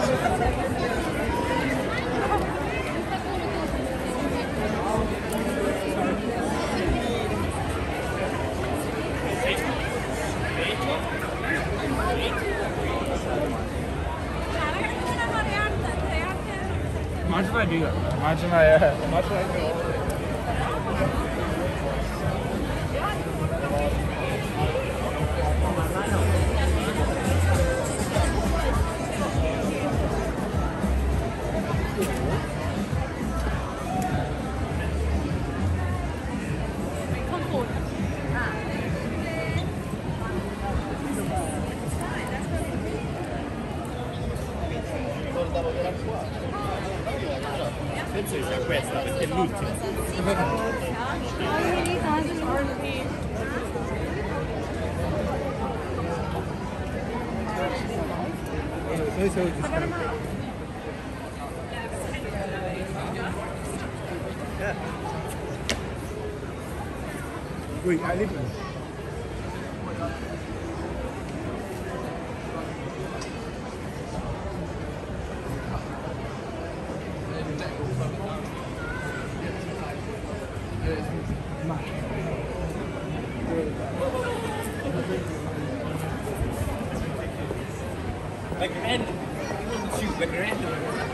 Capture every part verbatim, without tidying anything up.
Immagine I do that. Imagine I, uh, imagine I do all this. Penso sia questa perché è l'ultima. Wait, I live in like random. You want to shoot like random.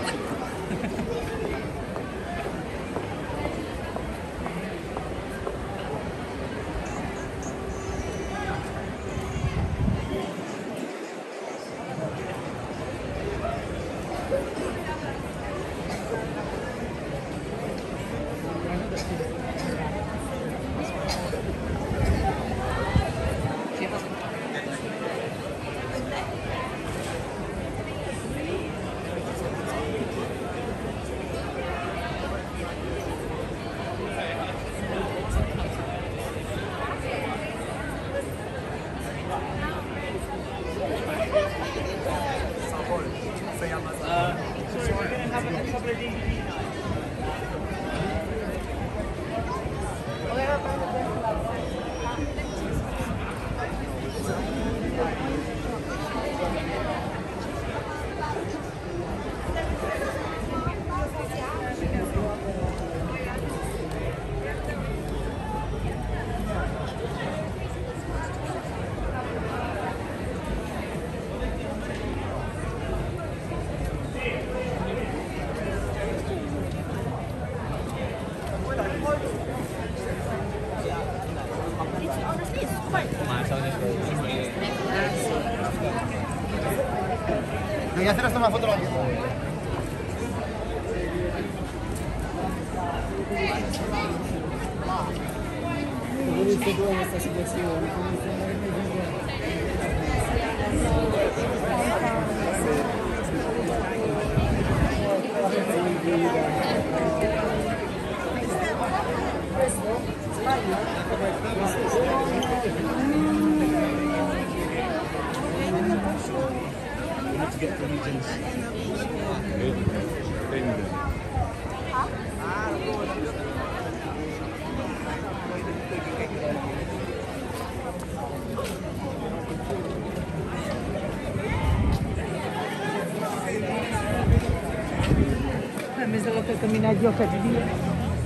Devi hacer hasta una foto la Volete tu questa situazione? Questo? Sbaglio? To get the regions. Mi stavo per camminare di occa di Dio.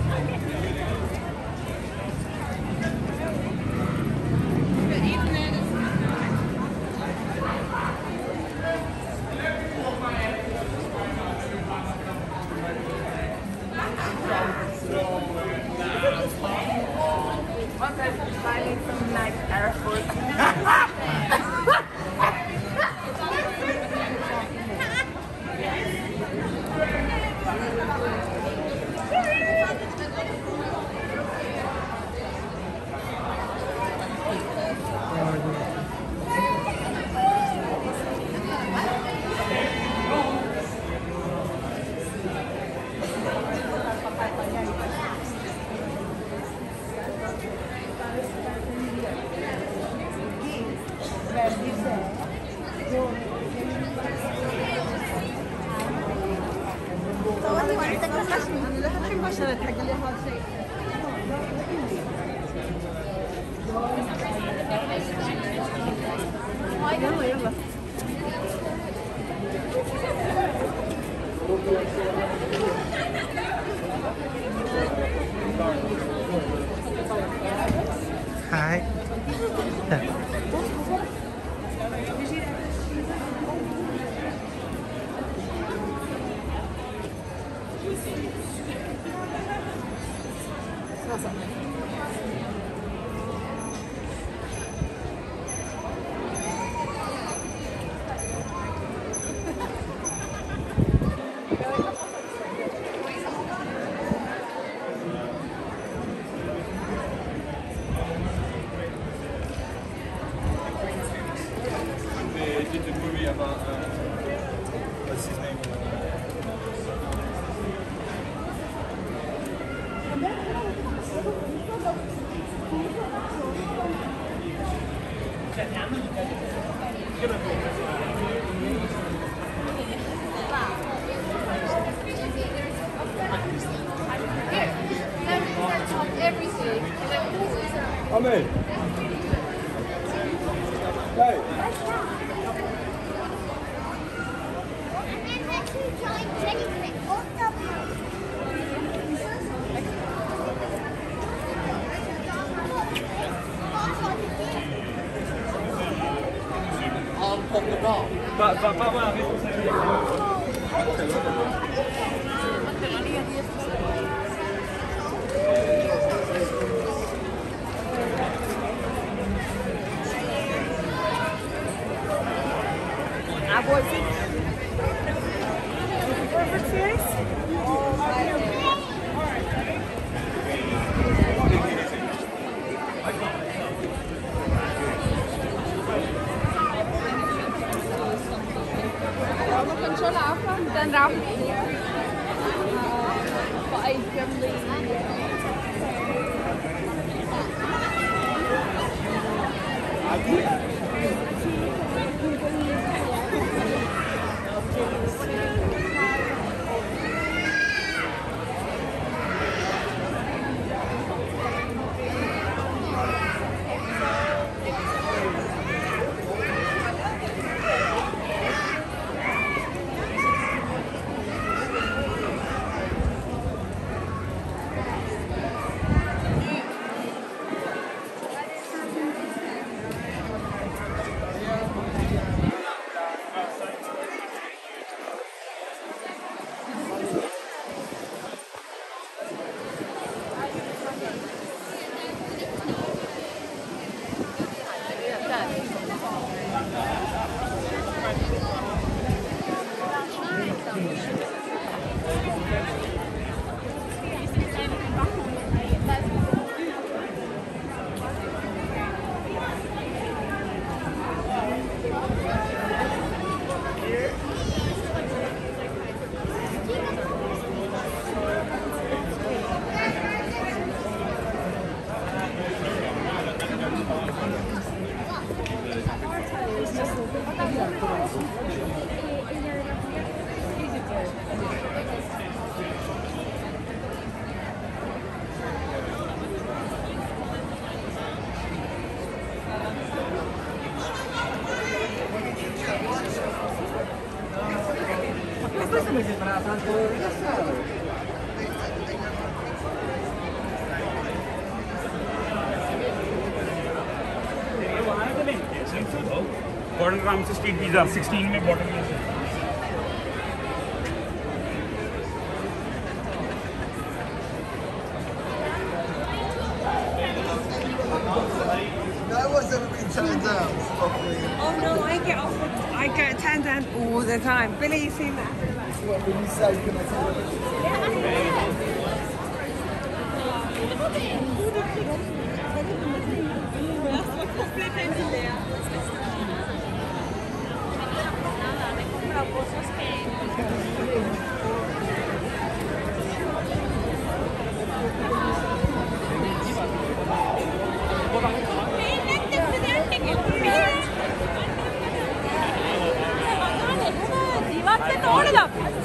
Finding some nice airport. يلا يلا have a, uh, what's his name? Amen. Hey. Pak, pak, pak, pak. Control after, then rauchen wir. Vor allem Questo mi sembra tanto rilassato. Gordon Ramsay street pizza sixteen में bottom में से No one's ever been turned down properly. Oh no, I get offered, I get turned down all the time. Billy, you seen that? What when you say, can I tell you? जीवात से तोड़ लो